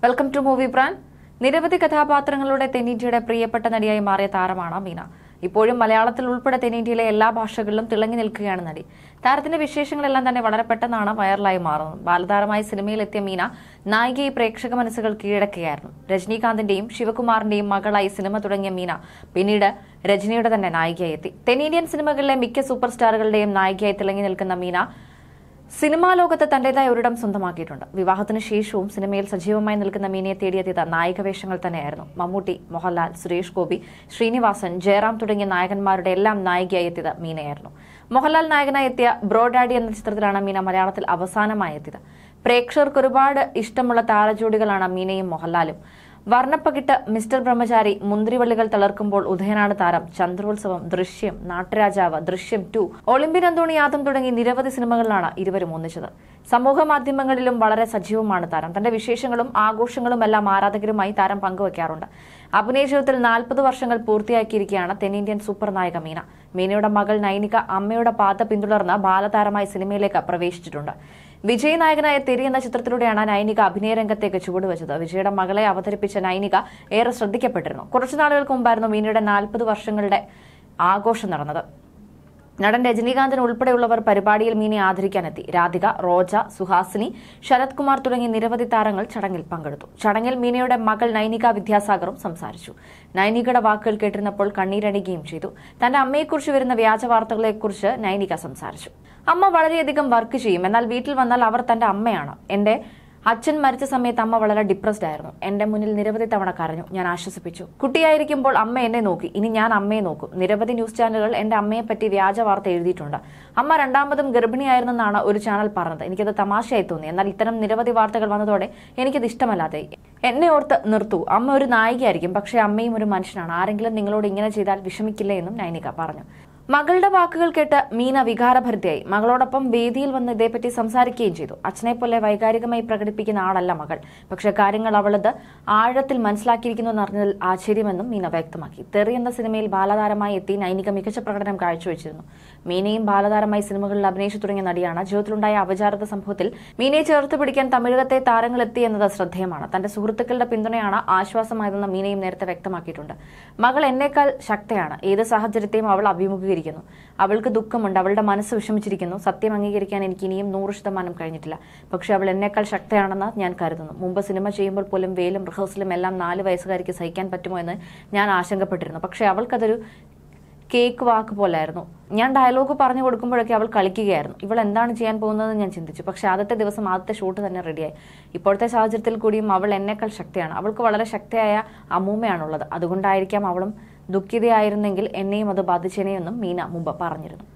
Welcome to movie brand. നിരവധി കഥാപാത്രങ്ങളുടെ തെന്നിന്ത്യയുടെ പ്രിയപ്പെട്ട നടിയായി മാറിയ താരമാണ് മീന. ഇപ്പോഴും മലയാളത്തിൽ ഉൾപ്പെടെ തെന്നിന്ത്യയിലെ എല്ലാ ഭാഷകളിലും തിളങ്ങി നിൽക്കുകയാണ് നടി. താരത്തിന്റെ വിശേഷങ്ങളെല്ലാം തന്നെ വളരെ പെട്ടെന്നാണ് വൈറലായി മാറുന്നത്. ബാലതാരമായി സിനിമയിലെത്തിയ മീന നായികയെ പ്രേക്ഷക മനസ്സുകൾ കീഴടക്കുകയായിരുന്നു. രജനീകാന്തിന്റെയും ശിവകുമാറിന്റെയും മകളായി സിനിമ തുടങ്ങിയ മീന പിന്നീട് രജനിയുടെ തന്നെ നായികയായി എത്തി. തെന്നിന്ത്യൻ സിനിമകളിലെ മിക്ക സൂപ്പർ സ്റ്റാറുകളുടെയും നായികയായി തിളങ്ങി നിൽക്കുന്ന മീന സിനിമാ ലോകത്ത് തന്റേതായ ഒരിടം സ്വന്തമാക്കിയിട്ടുണ്ട്. വിവാഹത്തിന് ശേഷവും സിനിമയിൽ സജീവമായി നിൽക്കുന്ന മീനയെ തേടിയെത്തിയത് നായിക വേഷങ്ങൾ തന്നെയായിരുന്നു. മമ്മൂട്ടി, മോഹൻലാൽ, സുരേഷ് ഗോപി, ശ്രീനിവാസൻ, ജയറാം തുടങ്ങിയ നായകന്മാരുടെ എല്ലാം നായികയായി എത്തിയത് മീനയായിരുന്നു. മോഹൻലാൽ നായകനായി എത്തിയ ബ്രോ ഡാഡി എന്ന ചിത്രത്തിലാണ് മീന മലയാളത്തിൽ അവസാനമായി എത്തിയത്. പ്രേക്ഷകർക്ക് ഒരുപാട് ഇഷ്ടമുള്ള താരജോഡികളാണ് മീനയും മോഹൻലാലും. വർണ്ണപ്പകിട്ട്, മിസ്റ്റർ ബ്രഹ്മചാരി, മുന്തിരിവള്ളികൾ തളർക്കുമ്പോൾ, ഉദയനാണ് താരം, ചന്ദ്രോത്സവം, ദൃശ്യം, നാട്ടുരാജാവ്, ദൃശ്യം 2, ഒളിമ്പ്യൻ അന്തോണിയാദം തുടങ്ങി നിരവധി സിനിമകളിലാണ് ഇരുവരും ഒന്നിച്ചത്. സമൂഹ മാധ്യമങ്ങളിലും വളരെ സജീവമാണ് താരം. തന്റെ വിശേഷങ്ങളും ആഘോഷങ്ങളും എല്ലാം ആരാധകരുമായി താരം പങ്കുവയ്ക്കാറുണ്ട്. അഭിനയ ജീവിതത്തിൽ 40 വർഷങ്ങൾ പൂർത്തിയാക്കിയിരിക്കുകയാണ് തെന്നിന്ത്യൻ സൂപ്പർ നായിക മീന. മീനയുടെ മകൾ നൈനിക അമ്മയുടെ പാത പിന്തുടർന്ന് ബാലതാരമായി സിനിമയിലേക്ക് പ്രവേശിച്ചിട്ടുണ്ട്. വിജയ് നായകനായ തെരി എന്ന ചിത്രത്തിലൂടെയാണ് നൈനിക അഭിനയ രംഗത്തേക്ക് ചുവടുവെച്ചത്. വിജയുടെ മകളെ അവതരിപ്പിച്ച നൈനിക ഏറെ ശ്രദ്ധിക്കപ്പെട്ടിരുന്നു. കുറച്ചു നാളുകൾക്ക് മുമ്പായിരുന്നു മീനയുടെ 40 വർഷങ്ങളുടെ ആഘോഷം നടന്നത്. നടൻ രജനീകാന്തിന് ഉൾപ്പെടെയുള്ളവർ പരിപാടിയിൽ മീനയെ ആദരിക്കാനെത്തി. രാധിക, റോജ, സുഹാസിനി, ശരത് കുമാർ തുടങ്ങി നിരവധി താരങ്ങൾ ചടങ്ങിൽ പങ്കെടുത്തു. ചടങ്ങിൽ മീനയുടെ മകൾ നൈനിക വിദ്യാസാഗറും സംസാരിച്ചു. നൈനികയുടെ വാക്കുകൾ കേട്ടിരുന്നപ്പോൾ കണ്ണീരണിയുകയും ചെയ്തു. തന്റെ അമ്മയെക്കുറിച്ച് വരുന്ന വ്യാജ വാർത്തകളെക്കുറിച്ച് നൈനിക സംസാരിച്ചു. അമ്മ വളരെയധികം വർക്ക് ചെയ്യും, എന്നാൽ വീട്ടിൽ വന്നാൽ അവർ തന്റെ അമ്മയാണ്. എന്റെ അച്ഛൻ മരിച്ച സമയത്ത് അമ്മ വളരെ ഡിപ്രസ്ഡ് ആയിരുന്നു. എന്റെ മുന്നിൽ നിരവധി തവണ കരഞ്ഞു. ഞാൻ ആശ്വസിപ്പിച്ചു. കുട്ടിയായിരിക്കുമ്പോൾ അമ്മ എന്നെ നോക്കി, ഇനി ഞാൻ അമ്മയെ നോക്കും. നിരവധി ന്യൂസ് ചാനലുകൾ എന്റെ അമ്മയെപ്പറ്റി വ്യാജ വാർത്ത എഴുതിയിട്ടുണ്ട്. അമ്മ രണ്ടാമതും ഗർഭിണിയായിരുന്നെന്നാണ് ഒരു ചാനൽ പറഞ്ഞത്. എനിക്കത് തമാശയായി തോന്നി. എന്നാൽ ഇത്തരം നിരവധി വാർത്തകൾ വന്നതോടെ എനിക്കത് ഇഷ്ടമല്ലാതെ. എന്നെ ഓർത്ത് നിർത്തൂ. അമ്മ ഒരു നായികയായിരിക്കും, പക്ഷേ അമ്മയും ഒരു മനുഷ്യനാണ്. ആരെങ്കിലും നിങ്ങളോട് ഇങ്ങനെ ചെയ്താൽ വിഷമിക്കില്ലേ എന്നും നൈനിക പറഞ്ഞു. മകളുടെ വാക്കുകൾ കേട്ട് മീന വികാരഭരിതയായി. മകളോടൊപ്പം വേദിയിൽ വന്ന് ഇതേപ്പറ്റി സംസാരിക്കുകയും ചെയ്തു. അച്ഛനെ പോലെ വൈകാരികമായി പ്രകടിപ്പിക്കുന്ന ആളല്ല മകൾ, പക്ഷെ കാര്യങ്ങൾ അവളത് ആഴത്തിൽ മനസ്സിലാക്കിയിരിക്കുന്നു എന്നറിഞ്ഞതിൽ ആശ്ചര്യമെന്നും മീന വ്യക്തമാക്കി. തെറി എന്ന സിനിമയിൽ ബാലതാരമായി എത്തി നൈനിക മികച്ച പ്രകടനം കാഴ്ചവെച്ചിരുന്നു. മീനയും ബാലതാരമായി സിനിമകളിൽ അഭിനയിച്ചു തുടങ്ങിയ നടിയാണ്. ജീവിതത്തിലുണ്ടായ അപചാരിത സംഭവത്തിൽ മീനയെ ചേർത്ത് പിടിക്കാൻ തമിഴകത്തെ താരങ്ങൾ എത്തി എന്നത് ശ്രദ്ധേയമാണ്. തന്റെ സുഹൃത്തുക്കളുടെ പിന്തുണയാണ് ആശ്വാസമായതെന്ന് മീനയും നേരത്തെ വ്യക്തമാക്കിയിട്ടുണ്ട്. മകൾ എന്നേക്കാൾ ശക്തയാണ്. ഏത് സാഹചര്യത്തെയും അവൾ അഭിമുഖീകരിക്കുന്നു. അവൾക്ക് ദുഃഖമുണ്ട്, അവളുടെ മനസ്സ് വിഷമിച്ചിരിക്കുന്നു. സത്യം അംഗീകരിക്കാൻ എനിക്ക് ഇനിയും 100% കഴിഞ്ഞിട്ടില്ല, പക്ഷെ അവൾ എന്നേക്കാൾ ശക്തയാണെന്ന് ഞാൻ കരുതുന്നു. മുമ്പ് സിനിമ ചെയ്യുമ്പോൾ പോലും വേലും റിഹേഴ്സലും എല്ലാം 4 വയസ്സുകാരിക്ക് സഹിക്കാൻ പറ്റുമോ എന്ന് ഞാൻ ആശങ്കപ്പെട്ടിരുന്നു. പക്ഷെ അവൾക്കതൊരു കേക്ക് വാക്ക് പോലായിരുന്നു. ഞാൻ ഡയലോഗ് പറഞ്ഞു കൊടുക്കുമ്പോഴൊക്കെ അവൾ കളിക്കുകയായിരുന്നു. ഇവൾ എന്താണ് ചെയ്യാൻ പോകുന്നതെന്ന് ഞാൻ ചിന്തിച്ചു. പക്ഷെ ആദ്യത്തെ ദിവസം ആദ്യത്തെ ഷൂട്ട് തന്നെ റെഡിയായി. ഇപ്പോഴത്തെ സാഹചര്യത്തിൽ കൂടിയും അവൾ എന്നേക്കാൾ ശക്തിയാണ്. അവൾക്ക് വളരെ ശക്തിയായ അമ്മൂമ്മയാണുള്ളത്. അതുകൊണ്ടായിരിക്കാം അവളും ദുഃഖിതയായിരുന്നെങ്കിൽ എന്നെയും അത് ബാധിച്ചേനെയെന്നും മീന മുമ്പ് പറഞ്ഞിരുന്നു.